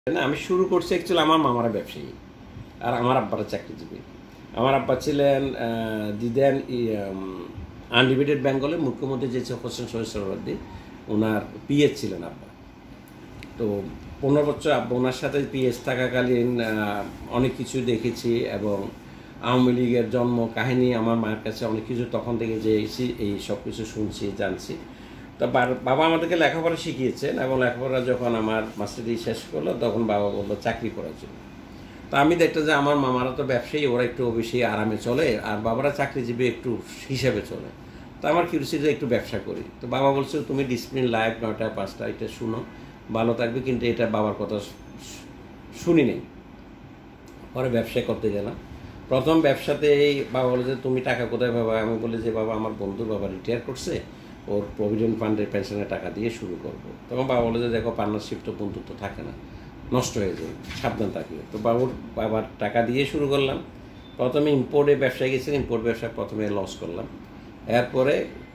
না, আমি শুরু করছি অ্যাকচুয়ালি আমার মামারা ব্যবসায়ী আর আমার আব্বারা চাকরিজীবী। আমার আব্বা ছিলেন দিদেন আনলিমিটেড বেঙ্গলে মুখ্যমন্ত্রী যে হোসেন শহীদ সোহরাওয়ার্দী, ওনার পিএস ছিলেন আব্বা। তো 15 বছর আব্বা ওনার সাথে পিএস থাকাকালীন অনেক কিছু দেখেছি এবং আওয়ামী লীগের জন্ম কাহিনী আমার মায়ের কাছে অনেক কিছু তখন থেকে যে এই সব কিছু শুনছি জানছি। তো বাবা আমাদেরকে লেখাপড়া শিখিয়েছেন এবং লেখাপড়া যখন আমার মাস্টারি শেষ করলো তখন বাবা বললো চাকরি করার জন্য। তো আমি দেখতাম যে আমার মামারা তো ব্যবসায়ী, ওরা একটু বেশি আরামে চলে আর বাবারা চাকরিজীবী একটু হিসাবে চলে। তো আমার কিউরিসিটি একটু ব্যবসা করি। তো বাবা বলছে তুমি ডিসিপ্লিন লাইফ 9টা 5টা এটা শুনো, ভালো থাকবে, কিন্তু এটা বাবার কথা শুনি নেই। পরে ব্যবসা করতে গেলাম। প্রথম ব্যবসাতে এই বাবা বলে যে তুমি টাকা কোথায় পাবা? আমি বলি যে বাবা আমার বন্ধুর বাবা রিটায়ার করছে, ওর প্রভিডেন্ট ফান্ডের পেনশনের টাকা দিয়ে শুরু করবো। তখন বাবা বলে যে দেখো পার্টনারশিপ তো বন্ধুত্ব থাকে না, নষ্ট হয়ে যায়, সাবধান থাকিও। তো বাবার টাকা দিয়ে শুরু করলাম। প্রথমে ইম্পোর্টে ব্যবসায় গেছিলাম, ইম্পোর্ট ব্যবসায় প্রথমে লস করলাম। এরপরে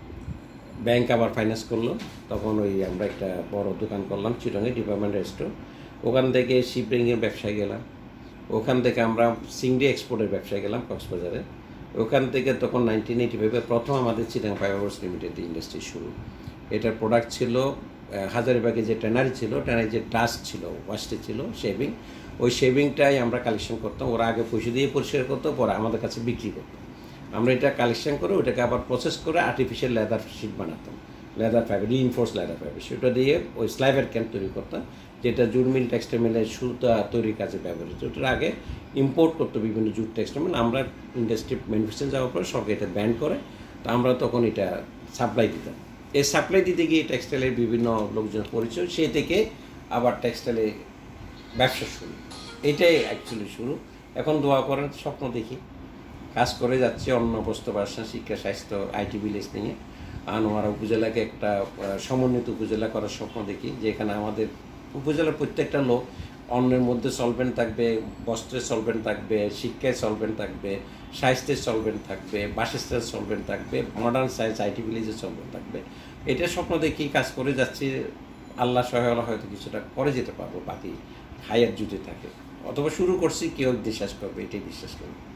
ব্যাংক আবার ফাইন্যান্স করলো, তখন আমরা একটা বড় দোকান করলাম চিটংয়ে, ডিপার্টমেন্টাল স্টোর। ওখান থেকে শিপিংয়ের ব্যবসায় গেলাম। ওখান থেকে আমরা সিংড়ি এক্সপোর্টের ব্যবসায় গেলাম কক্সবাজারে। ওখান থেকে তখন 1985 প্রথম আমাদের চিটাং ফাইবারস লিমিটেড ইন্ডাস্ট্রি শুরু। এটার প্রোডাক্ট ছিল হাজারিবাগে যে ট্যানারি ছিল, ট্যানারি যে ডাস্ট ছিল, ওয়াস্টে ছিল শেভিং, ওই শেভিংটাই আমরা কালেকশন করতাম। ওরা আগে পয়সা দিয়ে পরিষ্কার করতো, পরে আমাদের কাছে বিক্রি করতো। আমরা এটা কালেকশন করে ওটাকে আবার প্রসেস করে আর্টিফিশিয়াল লেদার শিট বানাতাম, leather fibre, reinforce leather fibre, সেটা দিয়ে ওই স্লাইভের ক্যাম্প তৈরি করতাম, যেটা জুট মিল টেক্সটাইল মিলের সুতা তৈরির কাজে ব্যবহৃত। ওটার আগে ইম্পোর্ট করতো বিভিন্ন জুট টেক্সটাইল মিল। আমরা ইন্ডাস্ট্রি ম্যানুফ্যাকচারিং যাওয়ার পরে সরকার এটা ব্যান করে, তো আমরা তখন এটা সাপ্লাই দিতাম। এই সাপ্লাই দিতে গিয়ে টেক্সটাইলের বিভিন্ন লোকজনের পরিচয়, সে থেকে আবার টেক্সটাইলে ব্যবসা শুরু। এটাই অ্যাকচুয়ালি শুরু। এখন দোয়া করেন, স্বপ্ন দেখি, কাজ করে যাচ্ছে অন্য বস্ত্র বাসন, শিক্ষা, স্বাস্থ্য, আইটি ভিলেজ নিয়ে আনোয়ারা উপজেলাকে একটা সমন্বিত উপজেলা করার স্বপ্ন দেখি, যেখানে আমাদের উপজেলার প্রত্যেকটা লোক অন্যের মধ্যে সলভেন্ট থাকবে, বস্ত্রের সলভেন্ট থাকবে, শিক্ষায় সলভেন্ট থাকবে, স্বাস্থ্যের সলভেন্ট থাকবে, বাসস্থানের সলভেন্ট থাকবে, মডার্ন সায়েন্স আইটি ভিলেজের সলভেন্ট থাকবে। এটা স্বপ্ন দেখি কাজ করে যাচ্ছি। আল্লাহ সহায়তা হয়তো কিছুটা করে যেতে পারবো, বাকি হায়াত জুটে থাকে। অথবা শুরু করছি, কেউ বিশ্বাস করবে, এটাই বিশ্বাস করবে।